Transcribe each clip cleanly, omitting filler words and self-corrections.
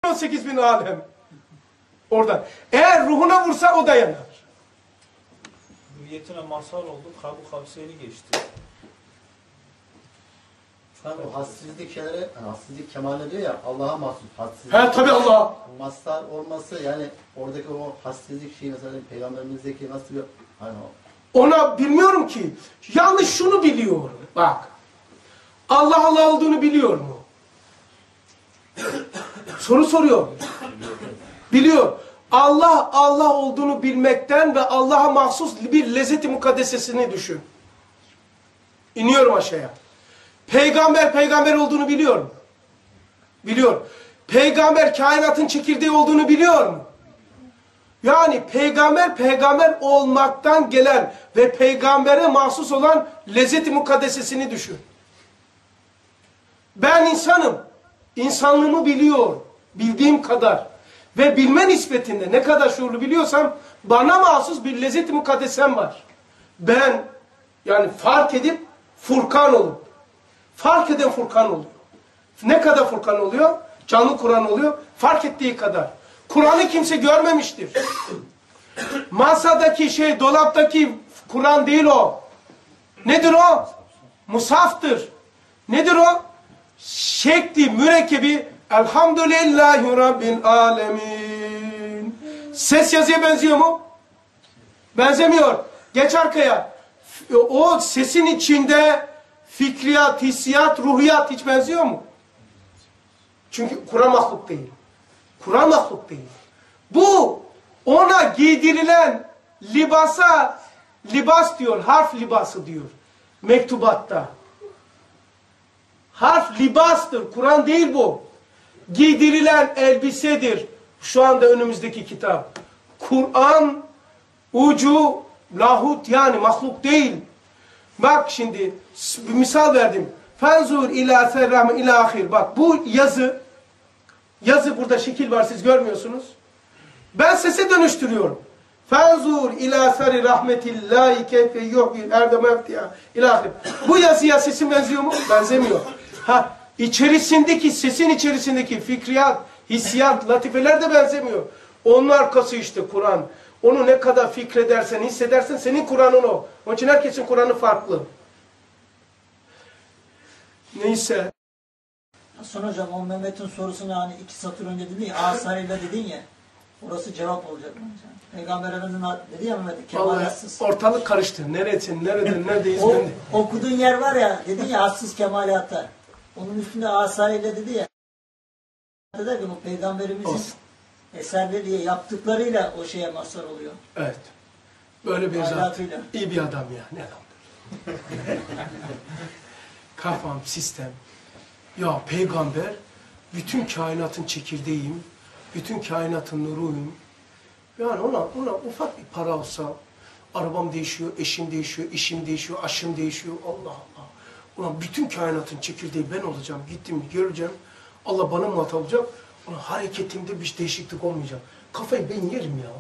18 bin alem. Oradan. Eğer ruhuna vursa o da yanar. Hürriyetine mazhar oldu. Kabu Kavseyni geçti. O hadsizlik şeyleri, yani hadsizlik kemale diyor ya, Allah'a mahsus hadsizlik. He tabi Allah. Mazhar olması, yani oradaki o hadsizlik şeyi mesela peygamberimizdeki nasıl bir hani o. Ona bilmiyorum ki. Yalnız şunu biliyorum. Bak. Allah Allah olduğunu biliyor mu? Soru soruyor. Biliyor. Allah Allah olduğunu bilmekten ve Allah'a mahsus bir lezzet-i mukaddesesini düşün. İniyorum aşağıya. Peygamber peygamber olduğunu biliyor mu? Biliyor. Peygamber kainatın çekirdeği olduğunu biliyor mu? Yani peygamber peygamber olmaktan gelen ve peygambere mahsus olan lezzet-i mukaddesesini düşün. Ben insanım. İnsanlığımı biliyor. Bildiğim kadar. Ve bilme nispetinde ne kadar şuurlu biliyorsam bana mahsus bir lezzet-i mukaddesem var. Ben yani fark edip Furkan olup fark eden Furkan oluyor. Ne kadar Furkan oluyor? Canlı Kur'an oluyor. Fark ettiği kadar. Kur'an'ı kimse görmemiştir. Masadaki dolaptaki Kur'an değil o. Nedir o? Musaftır. Nedir o? Şekli, mürekkebi Elhamdülillahi Rabbil Alemin. Ses yazıya benziyor mu? Benzemiyor. Geç arkaya. O sesin içinde fikriyat, hissiyat, ruhiyat hiç benziyor mu? Çünkü Kur'an mahluk değil. Kur'an mahluk değil. Bu ona giydirilen libasa libas diyor. Harf libası diyor. Mektubatta. Harf libastır. Kur'an değil bu. Giydirilen elbisedir. Şu anda önümüzdeki kitap. Kur'an ucu lahut yani mahluk değil. Bak şimdi bir misal verdim. Fenzur ila serrahme ila ahir. Bak bu yazı burada şekil var siz görmüyorsunuz. Ben sese dönüştürüyorum. Fenzur ila seri rahmetillahi keyfe yuhyi erdemevtiya ila ahir. Bu yazıya sesim benziyor mu? Benzemiyor. Ha, içerisindeki sesin içerisindeki fikriyat, hissiyat, latifeler de benzemiyor. Onun arkası işte Kur'an. Onu ne kadar fikredersen, hissedersen senin Kur'an'ın o. Onun için herkesin Kur'an'ı farklı. Neyse. Sonra hocam o Mehmet'in sorusunu hani 2 satır önce dedin ya, asarıyla dedin ya, orası cevap olacak bence. Peygamber Efendimiz dedi ya Mehmet, kemalatsız. Ortalık karıştı. Neresin, neredeyiz? Okuduğun yer var ya, dedin ya hassız kemalatta. Onun üstünde asarıyla dedi ya. Der ki bu peygamberimizin eserleri yaptıklarıyla o şeye mazhar oluyor. Evet. Böyle bir zat. İyi bir adam ya. Ne adam? Kafam, sistem. Ya peygamber bütün kainatın çekirdeğiyim. Bütün kainatın nuruyum. Yani ona ufak bir para olsa arabam değişiyor, eşim değişiyor, işim değişiyor, aşım değişiyor. Allah Allah. Ulan bütün kainatın çekirdeği ben olacağım. Gittim göreceğim. Allah bana muhatap olacak. Ulan hareketimde bir değişiklik olmayacak. Kafayı ben yerim ya.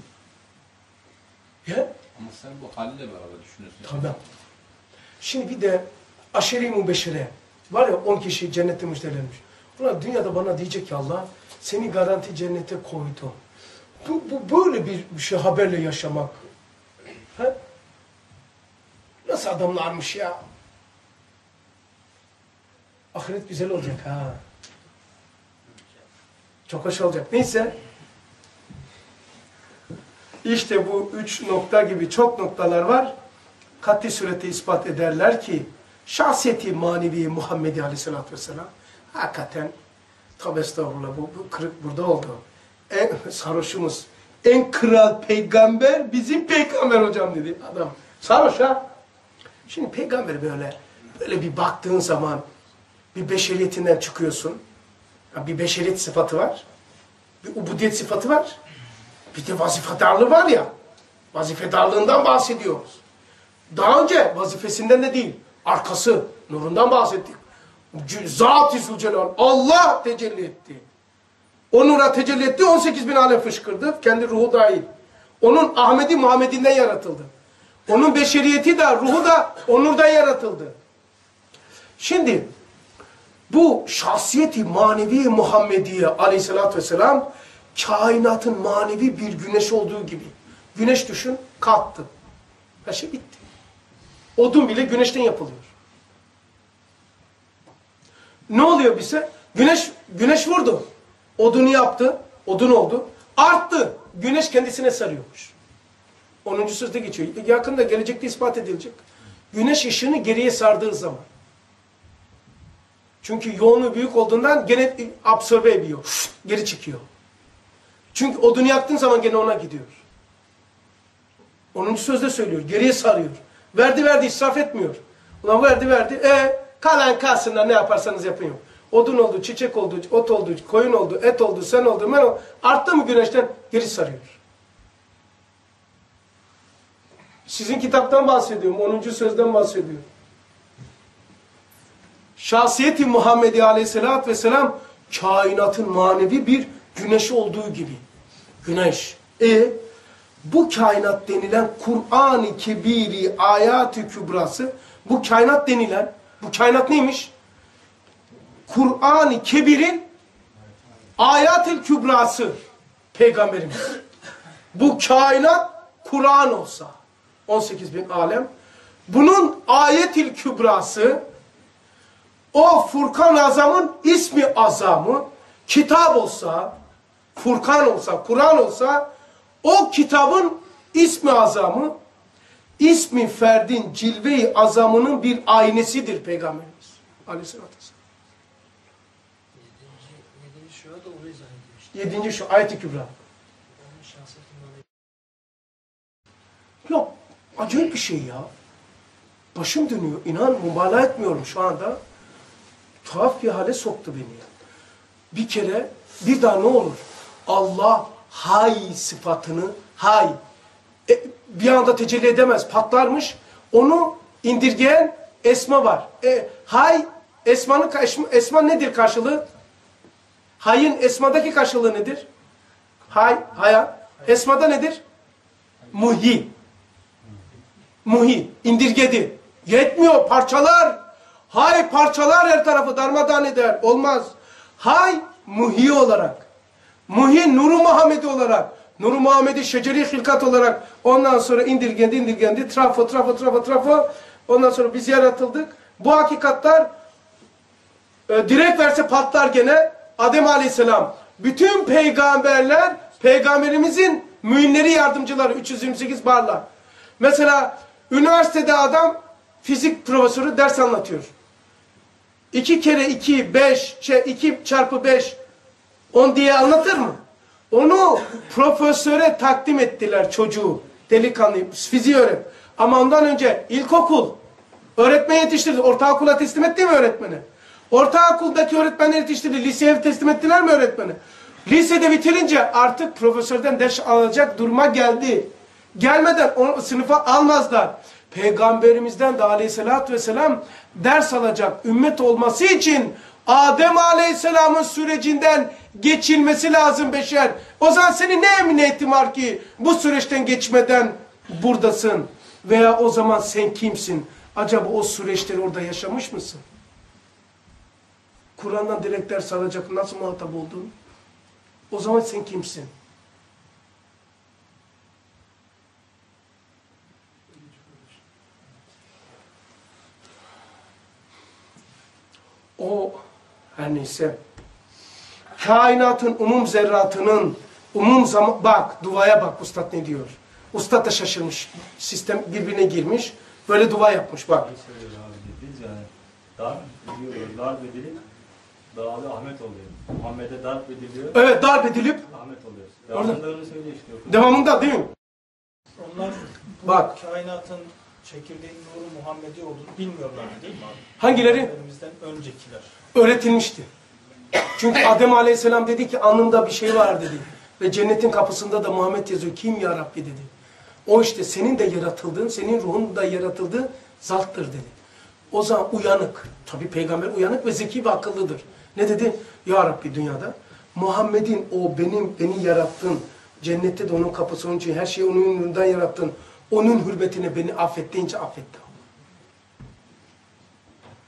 Ya? Ama sen bu halle beraber düşünüyorsun. Tamam. Şimdi bir de aşeri mübeşşere. Var ya 10 kişi cennette müjdelenmiş. Ulan dünyada bana diyecek ki Allah seni garanti cennete koydu. Bu böyle bir şey haberle yaşamak. He? Nasıl adamlarmış ya? Ahiret güzel olacak ha. Çok hoş olacak. Neyse. İşte bu 3 nokta gibi çok noktalar var. Kat'i sureti ispat ederler ki şahsiyeti manevi Muhammedi Aleyhisselatü Vesselam hakikaten tabi estağfurullah bu kırık burada oldu. En sarhoşumuz, en kral peygamber bizim peygamber hocam dedi adam. Sarhoş ha. Şimdi peygamber böyle bir baktığın zaman bir beşeriyetinden çıkıyorsun. Bir beşeriyet sıfatı var. Bir ubudiyet sıfatı var. Bir de vazifedarlığı var ya. Vazifedarlığından bahsediyoruz. Daha önce vazifesinden de değil. Arkası, nurundan bahsettik. Zat-ı Zülcelal, Allah tecelli etti. O nura tecelli etti, 18 bin alem fışkırdı. Kendi ruhu dahil. Onun Ahmedi Muhammed'inden yaratıldı. Onun beşeriyeti de, ruhu da o nurdan yaratıldı. Şimdi, Bu şahsiyeti manevi Muhammediye aleyhissalatü vesselam kainatın manevi bir güneş olduğu gibi. Güneş düşün, kalktı. Her şey bitti. Odun bile güneşten yapılıyor. Ne oluyor bize? Güneş vurdu. Odunu yaptı. Odun oldu. Arttı. Güneş kendisine sarıyormuş. 10. sözde geçiyor. Yakında gelecekte ispat edilecek. Güneş ışığını geriye sardığı zaman. Çünkü yoğunluğu büyük olduğundan gene absorbe ediyor. Geri çıkıyor. Çünkü odunu yaktığın zaman gene ona gidiyor. 10. sözde söylüyor. Geriye sarıyor. Verdi israf etmiyor. Ulan verdi. Kalan kalsınlar, ne yaparsanız yapın. Odun oldu, çiçek oldu, ot oldu, koyun oldu, et oldu, sen oldu, ben oldu. Arttı mı güneşten geri sarıyor. Sizin kitaptan bahsediyorum. 10. sözden bahsediyorum. Şahsiyeti Muhammedi aleyhissalatü vesselam kainatın manevi bir güneşi olduğu gibi. Güneş. Bu kainat denilen Kur'an-ı Kebiri ayat-ı kübrası, bu kainat denilen, bu kainat neymiş? Kur'an-ı Kebir'in ayat-ı kübrası Peygamberimiz. Bu kainat Kur'an olsa 18.000 alem. Bunun ayet-i kübrası o Furkan Azam'ın ismi azamı kitap olsa, Furkan olsa, Kur'an olsa o kitabın ismi azamı ismi ferdin cilve-i azamının bir aynesidir Peygamberimiz Aleyhisselatü Vesselam. 7. şua da onu izah ediyor işte. 7. şu ayet-i kübra. Onun şahsiyetinden. Yok, acayip bir şey ya. Başım dönüyor. İnan mübalağa etmiyorum şu anda. Tuhaf bir hale soktu beni. Bir kere, bir daha ne olur? Allah hay sıfatını, hay. Bir anda tecelli edemez, patlarmış. Onu indirgeyen esma var. Hay, esma nedir karşılığı? Hay'ın esmadaki karşılığı nedir? Hay, haya. Esmada nedir? Muhi. Muhi, indirgedi. Yetmiyor, parçalar. Hay parçalar her tarafı darmadağın eder. Olmaz. Hay muhi olarak. Muhi nuru Muhammedi olarak. Nuru Muhammedi şeceri hilkat olarak. Ondan sonra indirgendi. Trafo. Ondan sonra biz yaratıldık. Bu hakikatler direkt verse patlar gene. Adem Aleyhisselam. Bütün peygamberler peygamberimizin müminleri yardımcıları 328 barlar. Mesela üniversitede adam fizik profesörü ders anlatıyor. 2 kere 2 5, 2 çarpı 5 10 diye anlatır mı? Onu profesöre takdim ettiler çocuğu. Delikanlı fiziği öğret. Ama ondan önce ilkokul öğretmen yetiştirdi. Ortaokula teslim etti mi öğretmeni? Ortaokuldaki öğretmenler yetiştirdi. Liseye teslim ettiler mi öğretmeni? Lisede bitirince artık profesörden ders alacak duruma geldi. Gelmeden onu sınıfa almazlar. Peygamberimizden de aleyhissalatü vesselam ders alacak ümmet olması için Adem Aleyhisselam'ın sürecinden geçilmesi lazım beşer. O zaman senin ne emniyetin var ki bu süreçten geçmeden buradasın? Veya o zaman sen kimsin? Acaba o süreçleri orada yaşamış mısın? Kur'an'dan direkt ders alacak nasıl muhatap oldun? O zaman sen kimsin? O her neyse kainatın umum zerratının umum zaman bak duaya bak ustad ne diyor. Ustad da şaşırmış. Sistem birbirine girmiş. Böyle dua yapmış bak. Biz yani darp edilip dağlı Ahmet oluyor. Muhammed'e darp ediliyor. Evet darp edilip Ahmet oluyor. Devamında öyle söylüyor işte. devamında değil mi? Onlar Bak. kainatın çekirdeğin nuru Muhammedi olduğunu bilmiyorlardı değil mi abi? Hangileri? Peygamberimizden öncekiler. Öğretilmişti. Çünkü Adem Aleyhisselam dedi ki alnımda bir şey var dedi. Ve cennetin kapısında da Muhammed yazıyor. Kim ya Rabbi dedi. O işte senin de yaratıldığın, senin ruhun da yaratıldığı zattır dedi. O zaman uyanık. Tabi peygamber uyanık ve zeki ve akıllıdır. Ne dedi? Ya Rabbi dünyada Muhammed'in o beni yarattın. Cennette de onun kapısı onun için her şeyi onun nurundan yarattın. Onun hürmetine beni affet deyince affetti.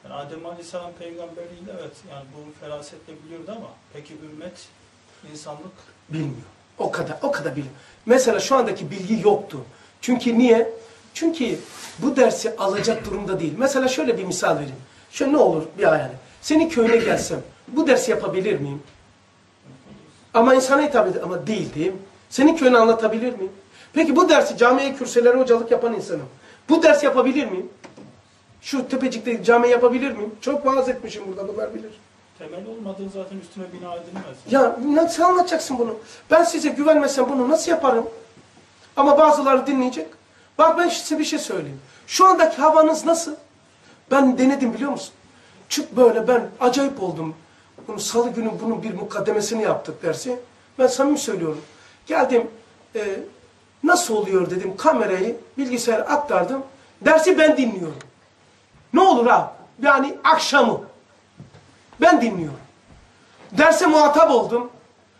Yani Adem Aleyhisselam peygamberliğini evet yani bu ferasetle biliyordu ama peki ümmet, insanlık Bilmiyor. O kadar bilmiyor. Mesela şu andaki bilgi yoktu. Çünkü niye? Çünkü bu dersi alacak durumda değil. Mesela şöyle bir misal vereyim. Şöyle ne olur bir hayal. Senin köyüne gelsem bu dersi yapabilir miyim? Ama insana hitap eder. Ama değil diyeyim. Senin köyünü anlatabilir miyim? Peki bu dersi camiye, kürsülere hocalık yapan insanım. Bu dersi yapabilir miyim? Şu tepecikte cami yapabilir miyim? Çok vaaz etmişim burada, bunlar bilir. temel olmadığı zaten üstüne bina edilmez. Ya nasıl anlatacaksın bunu? Ben size güvenmesem bunu nasıl yaparım? Ama bazıları dinleyecek. Bak ben size bir şey söyleyeyim. Şu andaki havanız nasıl? Ben denedim biliyor musun? Çık böyle ben acayip oldum. Bunu salı günü bunun bir mukaddemesini yaptık dersi. Ben samimi söylüyorum. Geldim nasıl oluyor dedim, kamerayı bilgisayara aktardım. Dersi ben dinliyorum. Ne olur ha? Yani akşamı. Ben dinliyorum. Derse muhatap oldum.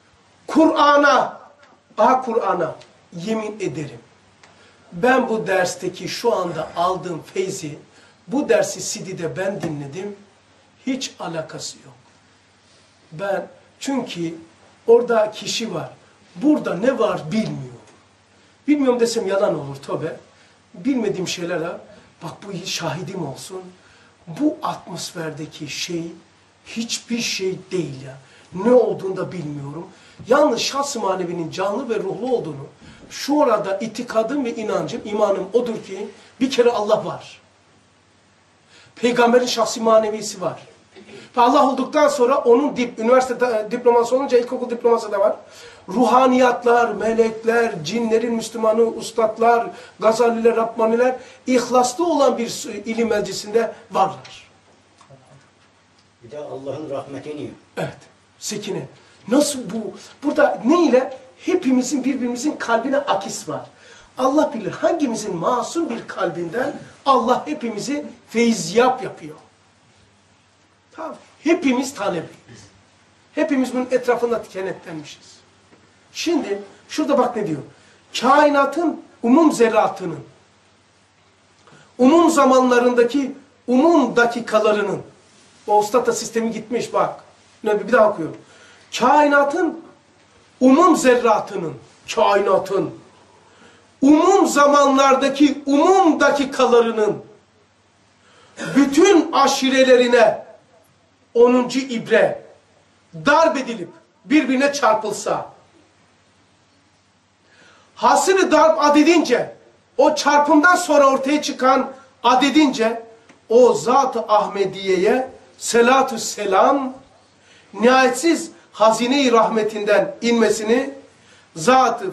Kur'an'a yemin ederim. Ben bu dersteki şu anda aldığım feyzi, bu dersi CD'de ben dinledim. Hiç alakası yok. Çünkü orada kişi var. Burada ne var bilmiyorum. Bilmiyorum desem yalan olur tövbe. Bilmediğim şeyler var. Bak bu şahidim olsun. Bu atmosferdeki şey hiçbir şey değil ya. Ne olduğunu da bilmiyorum. Yalnız şahs-ı manevinin canlı ve ruhlu olduğunu, şu orada itikadım ve inancım, imanım odur ki bir kere Allah var. Peygamberin şahsi manevisi var. Ve Allah olduktan sonra onun üniversite diploması olunca ilkokul diploması da var. Ruhaniyatlar, melekler, cinlerin Müslümanı, ustadlar, Gazaliler, Rabbaniler, ihlaslı olan bir ilim meclisinde varlar. Bir de Allah'ın rahmeti iniyor. Evet, sekine. Nasıl bu? Burada ne ile? Hepimizin birbirimizin kalbine akis var. Allah bilir hangimizin masum bir kalbinden Allah hepimizi feyziyap yapıyor. Tamam. Hepimiz talepliyiz. Hepimiz bunun etrafında kenetlenmişiz. Şimdi şurada bak ne diyor. Kainatın umum zerratının, umum zamanlarındaki umum dakikalarının, o ustata sistemi gitmiş bak. Bir daha okuyorum. Kainatın umum zerratının, umum zamanlardaki umum dakikalarının bütün aşirelerine 10. ibre darp edilip birbirine çarpılsa, hasılı darp adedince, o çarpımdan sonra ortaya çıkan adedince, o Zat-ı Ahmediye'ye selatü selam, nihayetsiz hazine-i rahmetinden inmesini, Zat-ı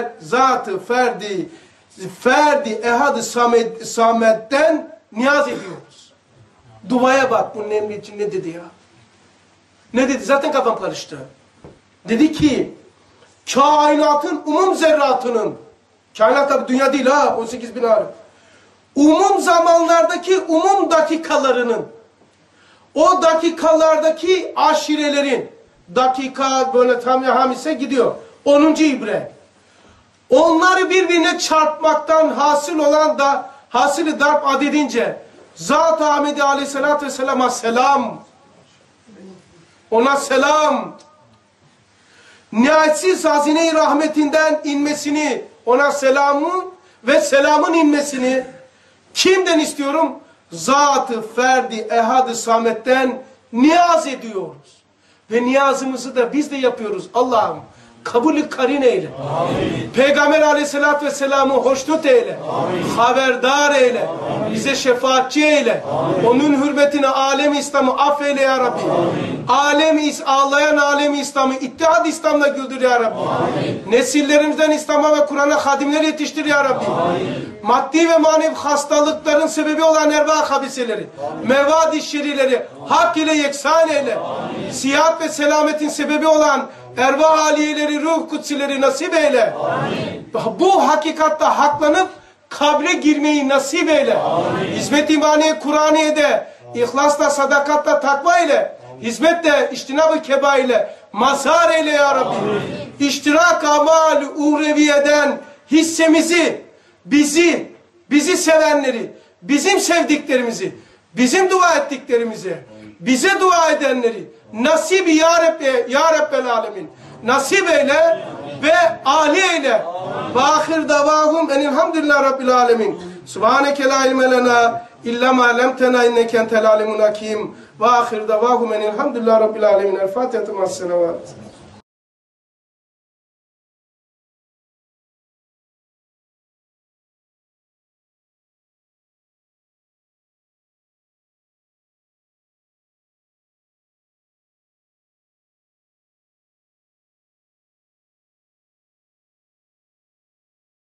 ferdi ehad-ı samet'ten niyaz ediyoruz. Duaya bak, bunun emri için ne dedi ya? Ne dedi? Zaten kafam karıştı. Dedi ki, kainatın umum zerratının, kainat tabi dünya değil ha, 18.000 alem. Umum zamanlardaki umum dakikalarının, o dakikalardaki aşirelerin, dakika böyle tam yahamise gidiyor. 10. ibre. Onları birbirine çarpmaktan hasıl olan da hasılı darp adedince Zat-ı Ahmedi Aleyhisselatü Vesselam'a selam. Ona selam. Nihayetsiz hazine-i rahmetinden inmesini, ona selamın ve selamın inmesini kimden istiyorum? Zat-ı ferdi ehad-ı samet'ten niyaz ediyoruz. Ve niyazımızı da biz de yapıyoruz. Allah'ım kabul-i karin eyle. Amin. Peygamber aleyhissalatü vesselam'ı hoşnut eyle. Amin. Haberdar eyle. Amin. Bize şefaatçi eyle. Amin. Onun hürmetine alem-i İslam'ı affeyle ya Rabbi. Ağlayan alem-i İslam'ı ittihad İslam'la güldür ya Rabbi. Amin. Nesillerimizden İslam'a ve Kur'an'a hadimler yetiştir ya Rabbi. Amin. Maddi ve manevi hastalıkların sebebi olan ervah habiseleri, mevad-i şerileri hak ile yeksan eyle. Amin. Sihat ve selametin sebebi olan ervah aliyeleri, ruh kutsileri nasip eyle. Amin. Bu hakikatta haklanıp kabre girmeyi nasip eyle. Hizmet imaniye Kur'aniye'de ihlasla, sadakatla, takva ile, hizmetle, içtinab-ı keba ile mazhar eyle ya Rabbi. İştirak amal uğreviyeden hissemizi, bizi sevenleri, bizim sevdiklerimizi, bizim dua ettiklerimize, bize dua edenleri nasip ya Rabbi, ya Rabbel Alemin nasip eyle ve âli eyle. Ve ahir davahum enilhamdülillah Rabbil Alemin. Subhaneke la ilme lena illa ma lemtena inneke entel alimun hakim. Ve ahir davahum enilhamdülillah Rabbil Alemin. El Fatiha ma'as selavat.